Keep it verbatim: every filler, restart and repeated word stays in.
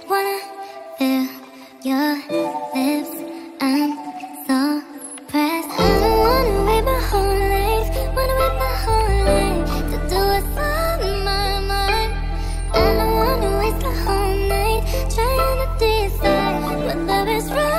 Wanna feel your lips, I'm so pressed. I don't wanna wait my whole life, wanna wait my whole life to do what's on my mind. I don't wanna waste the whole night trying to decide what love is right.